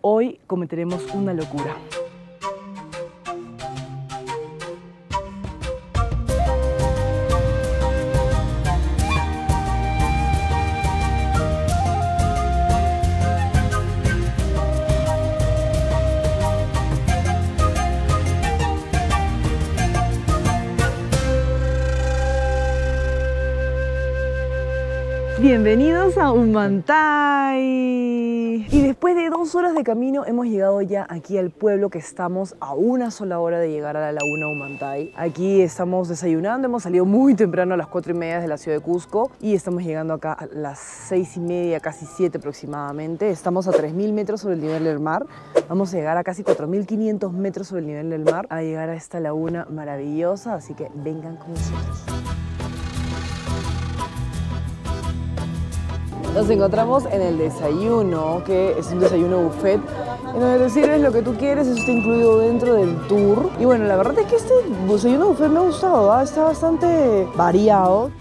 Hoy cometeremos una locura. Bienvenidos a Humantay. Y después de 2 horas de camino hemos llegado ya aquí al pueblo, que estamos a una sola hora de llegar a la laguna Humantay. Aquí estamos desayunando, hemos salido muy temprano a las 4:30 de la ciudad de Cusco y estamos llegando acá a las 6:30, casi 7 aproximadamente. Estamos a 3000 metros sobre el nivel del mar. Vamos a llegar a casi 4500 metros sobre el nivel del mar a llegar a esta laguna maravillosa, así que vengan con nosotros. Nos encontramos en el desayuno, que es un desayuno buffet, en donde te sirves lo que tú quieres, eso está incluido dentro del tour. Y bueno, la verdad es que este desayuno buffet me ha gustado, ¿eh? Está bastante variado.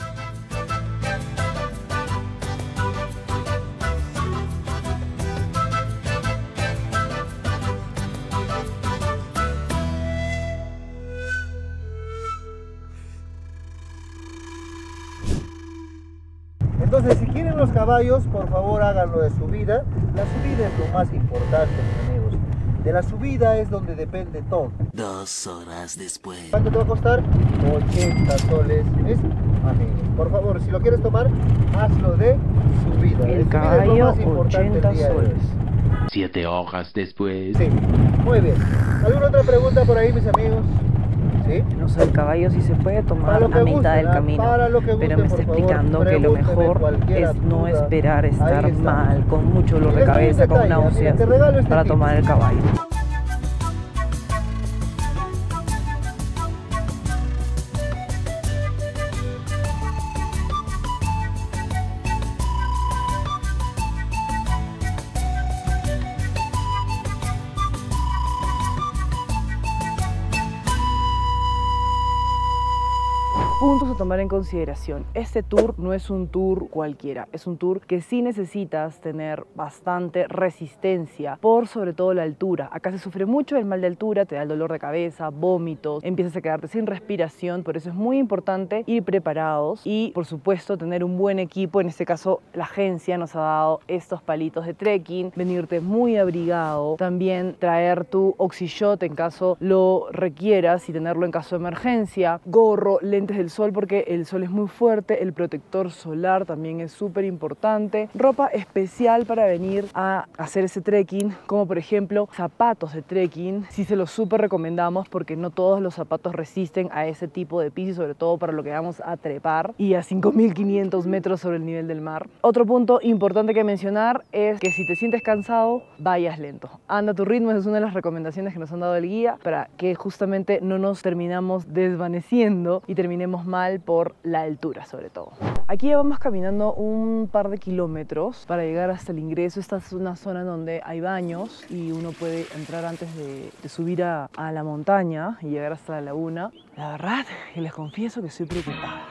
Entonces, si quieren los caballos, por favor háganlo de subida. La subida es lo más importante, mis amigos. De la subida es donde depende todo. 2 horas después. ¿Cuánto te va a costar? 80 soles. ¿Ves? Amigos, por favor, si lo quieres tomar, hazlo de subida. El subida caballo, es lo más importante 80 el día de hoy. soles. 7 horas después. Sí, muy bien. ¿Alguna otra pregunta por ahí, mis amigos? ¿Sí? No sé, el caballo sí se puede tomar Para lo a que mitad gusten, del camino, para lo que gusten, pero me está por favor, explicando que lo pregúnteme mejor cualquier es no duda. esperar estar Ahí está. mal, con mucho dolor de Y les doy un cabeza, con detalle, náuseas, mira, te regalo este para tip. tomar el caballo. Puntos a tomar en consideración. Este tour no es un tour cualquiera, es un tour que sí necesitas tener bastante resistencia por sobre todo la altura. Acá se sufre mucho el mal de altura, te da el dolor de cabeza, vómitos, empiezas a quedarte sin respiración, por eso es muy importante ir preparados y por supuesto tener un buen equipo. En este caso la agencia nos ha dado estos palitos de trekking, venirte muy abrigado, también traer tu oxyshot en caso lo requieras y tenerlo en caso de emergencia, gorro, lentes del sol porque el sol es muy fuerte, el protector solar también es súper importante, ropa especial para venir a hacer ese trekking, como por ejemplo zapatos de trekking, sí se los súper recomendamos porque no todos los zapatos resisten a ese tipo de piso, sobre todo para lo que vamos a trepar y a 5500 metros sobre el nivel del mar. Otro punto importante que mencionar es que si te sientes cansado, vayas lento, anda a tu ritmo, esa es una de las recomendaciones que nos han dado el guía para que justamente no nos terminamos desvaneciendo y terminemos mal por la altura sobre todo. Aquí ya vamos caminando un par de kilómetros para llegar hasta el ingreso. Esta es una zona donde hay baños y uno puede entrar antes de subir a la montaña y llegar hasta la laguna. La verdad, que les confieso que estoy preocupada.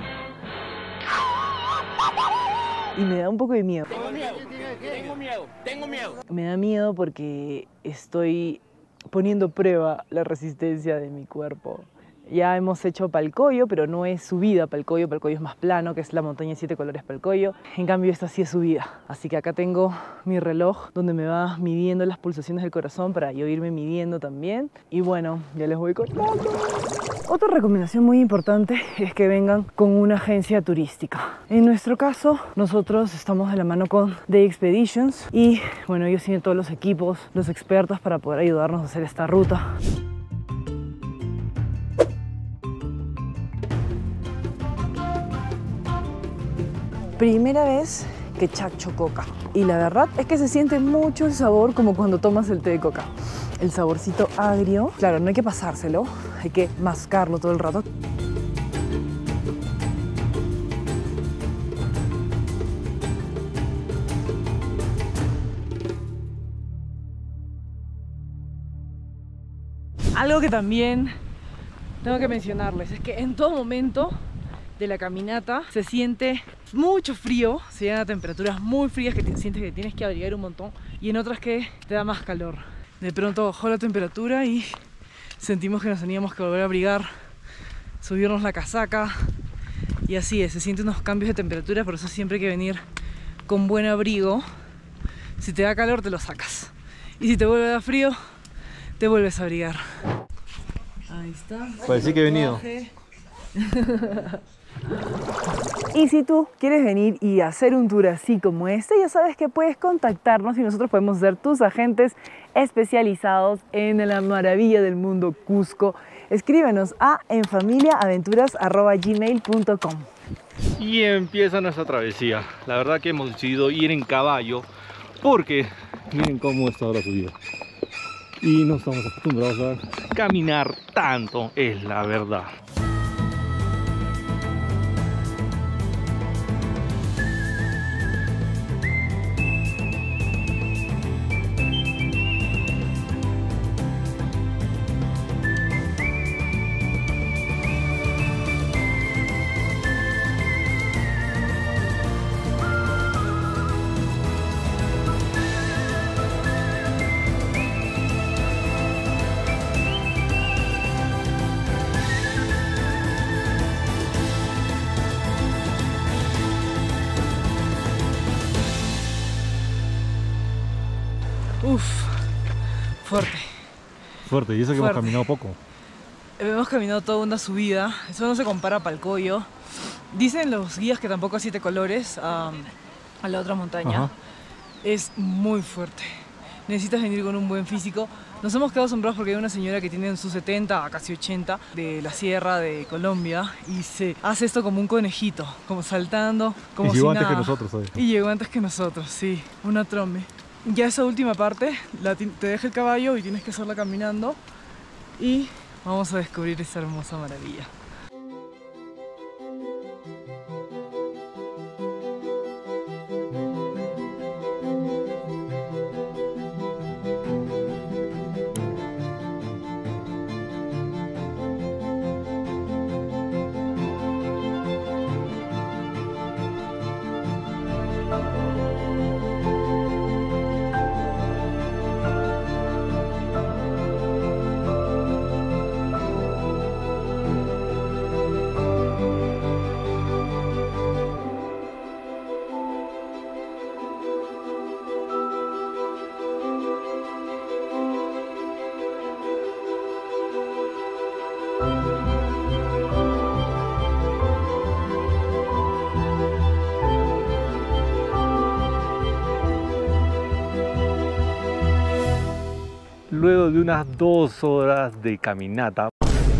Y me da un poco de miedo. Tengo miedo. Me da miedo porque estoy poniendo a prueba la resistencia de mi cuerpo. Ya hemos hecho Palcoyo, pero no es subida Palcoyo. Palcoyo es más plano, que es la montaña de 7 colores Palcoyo. En cambio, esta sí es subida. Así que acá tengo mi reloj donde me va midiendo las pulsaciones del corazón para yo irme midiendo también. Y bueno, ya les voy contando. Otra recomendación muy importante es que vengan con una agencia turística. En nuestro caso, nosotros estamos de la mano con The Expeditions y bueno, ellos tienen todos los equipos, los expertos para poder ayudarnos a hacer esta ruta. Primera vez que chacho coca y la verdad es que se siente mucho el sabor como cuando tomas el té de coca. El saborcito agrio, claro, no hay que pasárselo, hay que mascarlo todo el rato. Algo que también tengo que mencionarles es que en todo momento de la caminata se siente mucho frío, se llegan a temperaturas muy frías que sientes que tienes que abrigar un montón y en otras que te da más calor. De pronto bajó la temperatura y sentimos que nos teníamos que volver a abrigar, subirnos la casaca, y así es, se sienten unos cambios de temperatura, por eso siempre hay que venir con buen abrigo. Si te da calor te lo sacas, y si te vuelve a dar frío te vuelves a abrigar. Ahí está. Parece que he venido. Y si tú quieres venir y hacer un tour así como este, ya sabes que puedes contactarnos y nosotros podemos ser tus agentes especializados en la maravilla del mundo Cusco. Escríbenos a enfamiliaaventuras@gmail.com. Y empieza nuestra travesía. La verdad que hemos decidido ir en caballo porque miren cómo está la subida. Y no estamos acostumbrados a caminar tanto, es la verdad. Uf, fuerte. Fuerte, y eso que hemos caminado poco. Hemos caminado toda una subida, eso no se compara a Palcoyo. Dicen los guías que tampoco a 7 colores a la otra montaña. Ajá. Es muy fuerte. Necesitas venir con un buen físico. Nos hemos quedado asombrados porque hay una señora que tiene en sus 70 a casi 80 de la sierra de Colombia y se hace esto como un conejito, como saltando, como y llegó si antes nada. que nosotros, ¿sabes? Y llegó antes que nosotros, sí, una trombe. Ya esa última parte te deja el caballo y tienes que hacerla caminando y vamos a descubrir esa hermosa maravilla. Luego de unas 2 horas de caminata,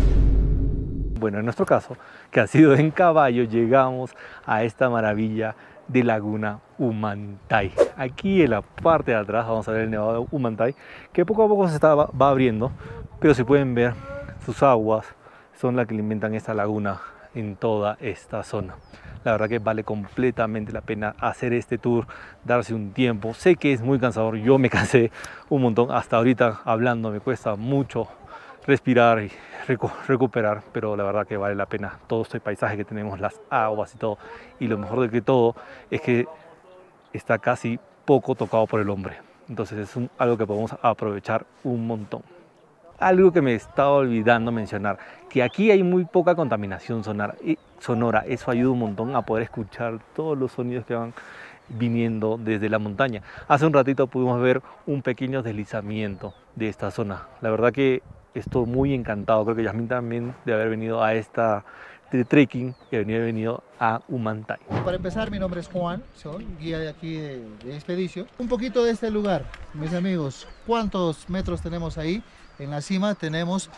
bueno, en nuestro caso, que ha sido en caballo, llegamos a esta maravilla de Laguna Humantay. Aquí en la parte de atrás vamos a ver el nevado de Humantay, que poco a poco va abriendo, pero si pueden ver, sus aguas son las que alimentan esta laguna en toda esta zona. La verdad que vale completamente la pena hacer este tour, darse un tiempo. Sé que es muy cansador, yo me cansé un montón, hasta ahorita hablando me cuesta mucho respirar y recuperar, pero la verdad que vale la pena todo este paisaje que tenemos, las aguas y todo. Y lo mejor de que todo es que está casi poco tocado por el hombre, entonces es algo que podemos aprovechar un montón. Algo que me estaba olvidando mencionar, que aquí hay muy poca contaminación sonora. Eso ayuda un montón a poder escuchar todos los sonidos que van viniendo desde la montaña. Hace un ratito pudimos ver un pequeño deslizamiento de esta zona. La verdad que estoy muy encantado. Creo que Yasmin también de haber venido a esta de trekking y haber venido a Humantay. Para empezar, mi nombre es Juan, soy guía de aquí de Expedicio. Un poquito de este lugar, mis amigos. ¿Cuántos metros tenemos ahí? En la cima tenemos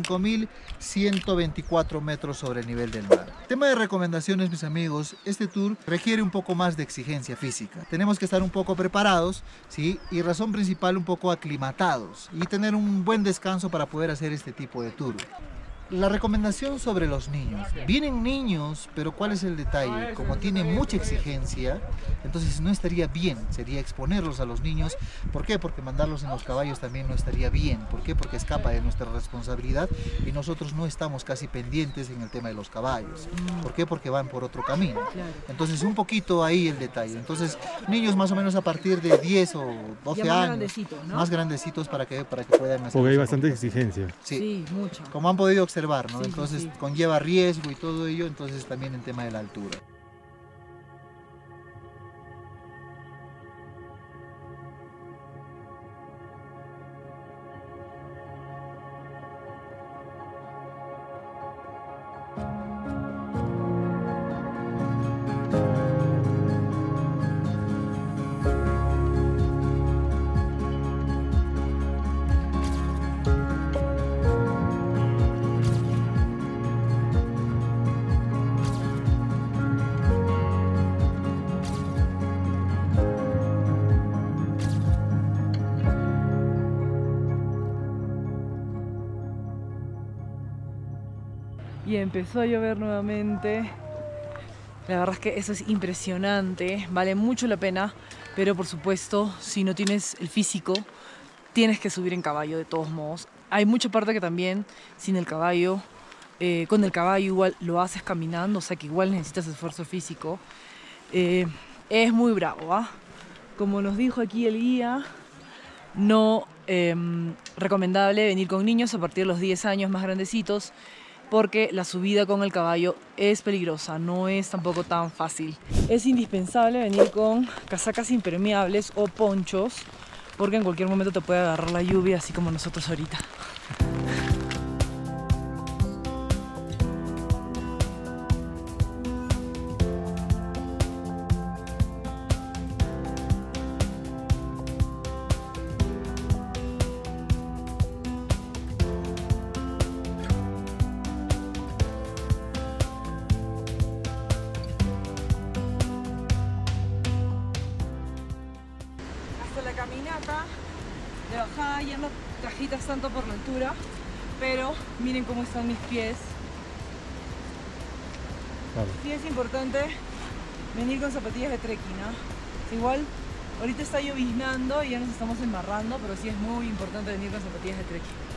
5.124 metros sobre el nivel del mar. Tema de recomendaciones, mis amigos, este tour requiere un poco más de exigencia física. Tenemos que estar un poco preparados, ¿sí? Y razón principal, un poco aclimatados y tener un buen descanso para poder hacer este tipo de tour. La recomendación sobre los niños. Vienen niños, pero ¿cuál es el detalle? Como tiene mucha exigencia, entonces no estaría bien, sería exponerlos a los niños. ¿Por qué? Porque mandarlos en los caballos también no estaría bien. ¿Por qué? Porque escapa de nuestra responsabilidad y nosotros no estamos casi pendientes en el tema de los caballos. ¿Por qué? Porque van por otro camino. Entonces un poquito ahí el detalle. Entonces niños más o menos a partir de 10 o 12 más años, grandecitos, ¿no? más grandecitos para que puedan hacer. Porque hay bastante exigencia. Sí, mucho. como han podido observar, ¿no? Sí, Entonces sí. conlleva riesgo y todo ello, entonces también en tema de la altura. Y empezó a llover nuevamente. La verdad es que eso es impresionante, vale mucho la pena, pero por supuesto, si no tienes el físico, tienes que subir en caballo de todos modos. Hay mucha parte que también sin el caballo, con el caballo igual lo haces caminando, o sea que igual necesitas esfuerzo físico. Es muy bravo, ¿ah? Como nos dijo aquí el guía, no recomendable venir con niños a partir de los 10 años más grandecitos, porque la subida con el caballo es peligrosa, no es tampoco tan fácil. Es indispensable venir con casacas impermeables o ponchos, porque en cualquier momento te puede agarrar la lluvia, así como nosotros ahorita. La caminata de bajada ya no te agitas tanto por la altura, pero miren cómo están mis pies. Claro. Sí es importante venir con zapatillas de trekking, ¿no? Igual ahorita está lloviznando y ya nos estamos embarrando, pero sí es muy importante venir con zapatillas de trekking.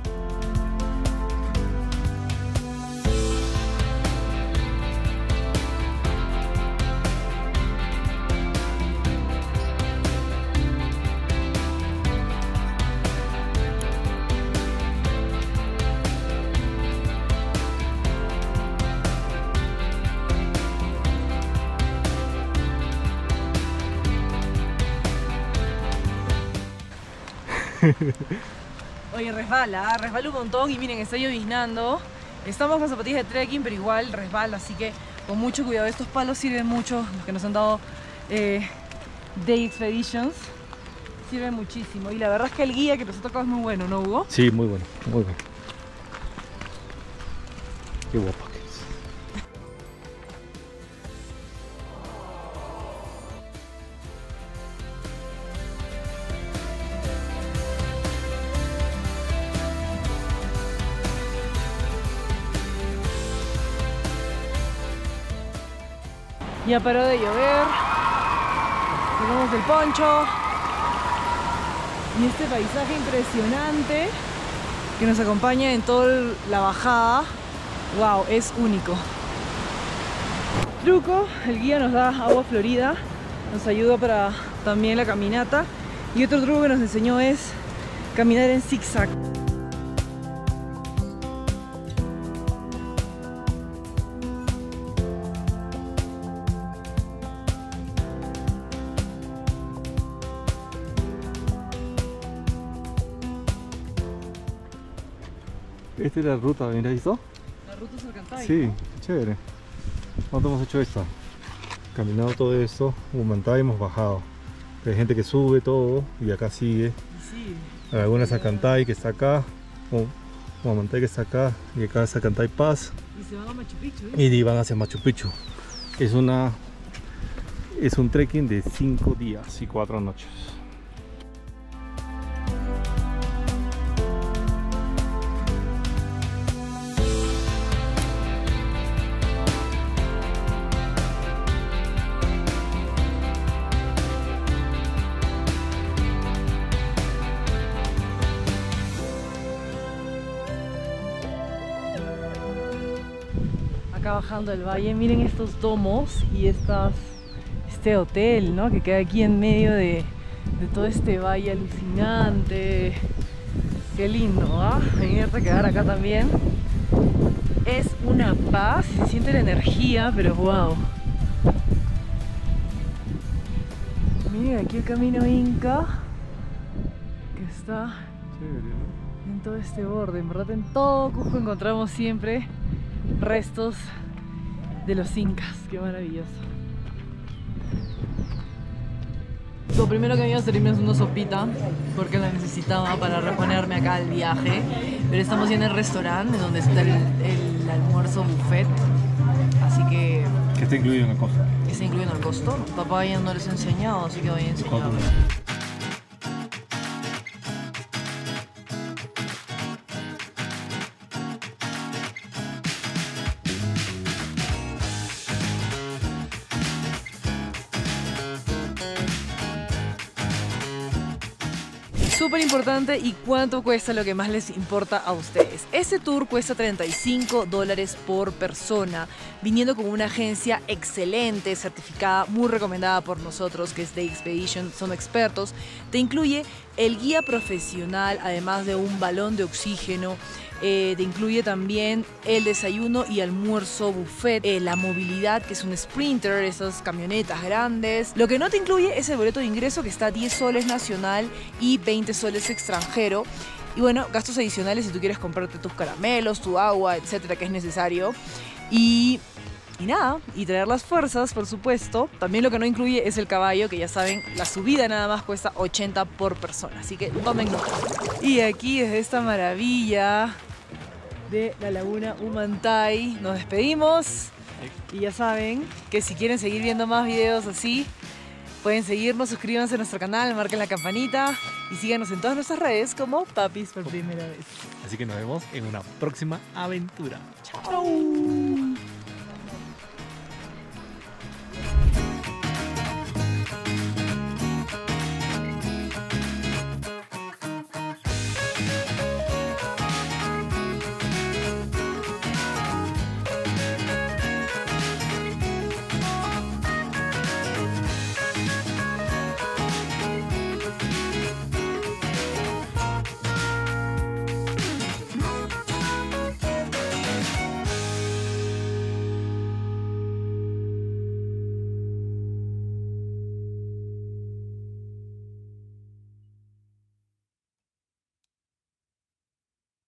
Oye, resbala un montón y miren, está lloviznando. Estamos con zapatillas de trekking, pero igual resbala, así que con mucho cuidado. Estos palos sirven mucho, los que nos han dado Day Expeditions, sirven muchísimo. Y la verdad es que el guía que nos ha tocado es muy bueno, ¿no, Hugo? Sí, muy bueno, muy bueno. Qué guapa que es. Ya paró de llover, tenemos el poncho y este paisaje impresionante que nos acompaña en toda la bajada. Wow, es único. Truco, el guía nos da agua florida, nos ayuda para también la caminata, y otro truco que nos enseñó es caminar en zigzag. Esta es la ruta, ¿mira eso? La ruta Salcantay. Sí, chévere. ¿Cuánto hemos hecho esto? Caminado todo esto, Humantay hemos bajado. Hay gente que sube todo y acá sigue. Sí. Alguna Salcantay que está acá, Humantay que está acá, y acá Salcantay Pass. Y se van a Machu Picchu, ¿eh? Y van hacia Machu Picchu. Es un trekking de 5 días y 4 noches. acá bajando el valle. Miren estos domos y este hotel, ¿no? Que queda aquí en medio de todo este valle alucinante. Qué lindo, ¿ah? Venirte a quedar acá también. Es una paz, se siente la energía, pero wow. Miren aquí el camino Inca, que está en todo este borde. En verdad, en todo Cusco encontramos siempre restos de los incas. Qué maravilloso. Lo primero que me iba a servirme es una sopita, porque la necesitaba para reponerme acá al viaje. Pero estamos ya en el restaurante donde está el almuerzo buffet. Así que... Que está incluido en el costo. Que está incluido en el costo. Papá ya no les ha enseñado, así que voy a enseñar. Súper importante, ¿y cuánto cuesta? Lo que más les importa a ustedes. Este tour cuesta $35 por persona, viniendo con una agencia excelente, certificada, muy recomendada por nosotros, que es The Expedition, son expertos. Te incluye el guía profesional, además de un balón de oxígeno. Te incluye también el desayuno y almuerzo buffet, la movilidad, que es un Sprinter, esas camionetas grandes. Lo que no te incluye es el boleto de ingreso, que está 10 soles nacional y 20 soles extranjero. Y bueno, gastos adicionales si tú quieres comprarte tus caramelos, tu agua, etcétera, que es necesario. Y nada, y traer las fuerzas, por supuesto. También lo que no incluye es el caballo, que ya saben, la subida nada más cuesta 80 por persona. Así que tomen nota. Y aquí, desde esta maravilla de la laguna Humantay, nos despedimos. Y ya saben que si quieren seguir viendo más videos así, pueden seguirnos, suscríbanse a nuestro canal, marquen la campanita y síganos en todas nuestras redes como Papis por Primera Vez. Así que nos vemos en una próxima aventura. Chao.